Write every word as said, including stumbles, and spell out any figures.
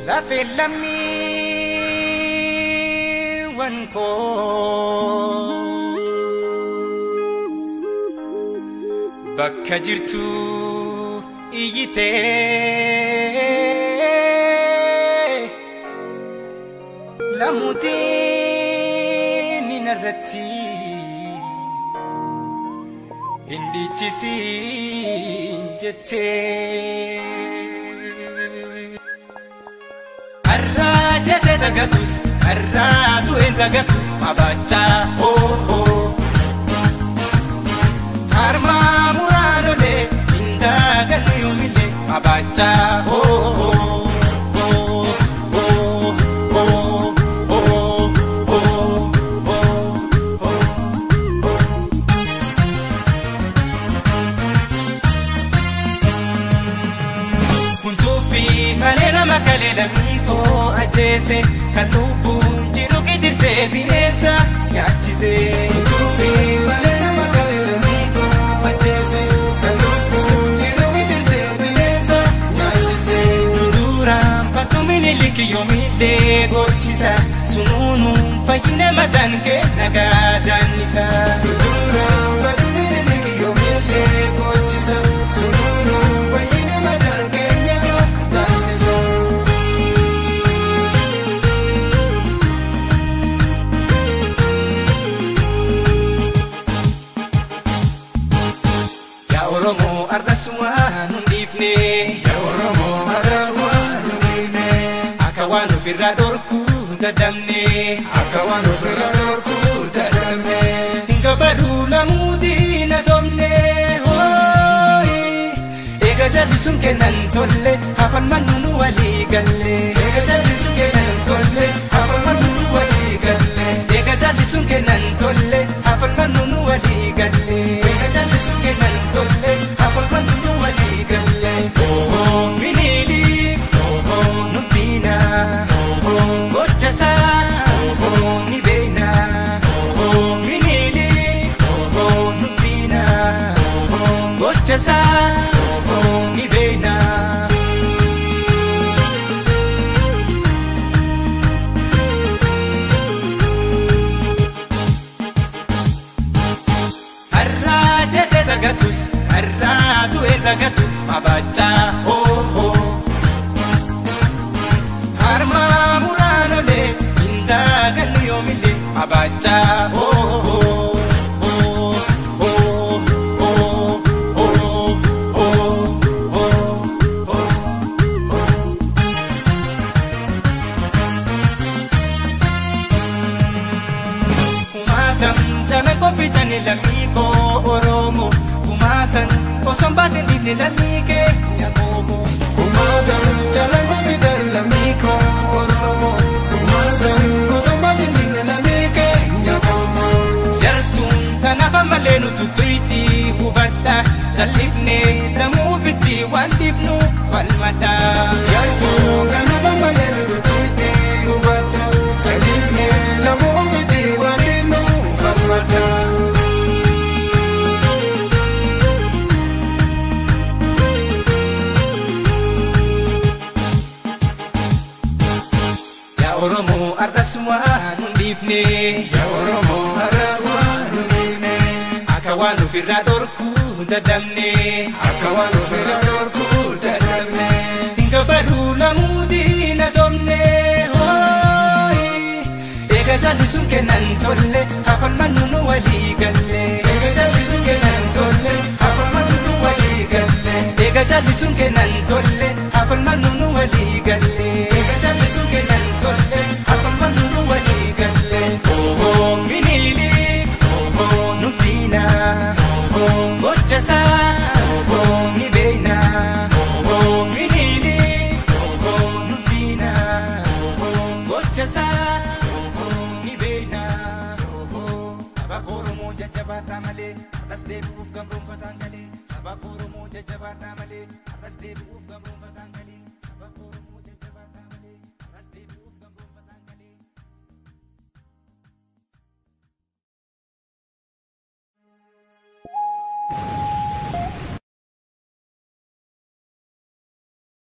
La filami wanko bakka jirtu iyite lamutin ninarratti indichisi jette jese dagatus arratu endagatu abacha oh oh harma murano le indaganu yomile abacha oh oh oh oh oh oh oh kuntu fi malena makalela miko ajese kalubu jiru kidirse binesa yachise kufi malena makalela miko ajese kalubu jiru kidirse binesa yachise dura patumini likiyomide gochisa sununu fayine madanke nagadanisa dura patumini likiyomide gochisa sununu fayine madanke nagadanisa Oromo arraswa nundifne ya Oromo arraswa nundifne akawanu firra dorku dadamne akawanu firra dorku dadamne ingabadu lamudi nasomne hoy ega jalisun kenan tolle hafan manunu wali galle ega jalisun kenan tolle hafan manunu wali galle ega jalisun kenan tolle hafan manunu wali galle ega jalisun kenan tolle hafan manunu wali galle oh oh Menelik oh oh nuftina oh oh gochasa oh oh nibena oh oh Menelik oh oh nuftina oh oh gochasa oh oh nibena dagatus arratu endagatu abacha oh oh harma murano le indaganu yomile abacha oh oh oh oh oh oh oh oh kumatam jana kopitani lamiko Oromo kumasan kosong basin dini lamike nyabomo kumasan jalan kopitan lamiko Oromo kumasan kosong basin dini lamike nyabomo yartun tanafa malenu tutuiti hubata jalifne lamu fiti wandifnu falmata yartun tanafa malenu tutuiti hubata jalifne lamu fiti wandifnu falmata Oromo arraswa nundifne ya Oromo arraswa nundifne akawanu firra dorku dadamne akawanu firra dorku dadamne ingabadu lamudi nasomne hoy ega jalisun kenan tolle hafan manunu wali galle ega jalisun kenan tolle hafan manunu wali galle ega jalisun kenan tolle hafan manunu wali galle ega jalisun kenan tolle hafan manunu wali galle oh oh Menelik oh oh nuftina oh oh gochasa oh oh nibena oh oh Menelik oh oh nuftina oh oh gochasa oh oh nibena oh oh sabakoromo jajabata male atas debu uf gambrum fatangale sabakoromo jajabata male atas debu uf gambrum fatangale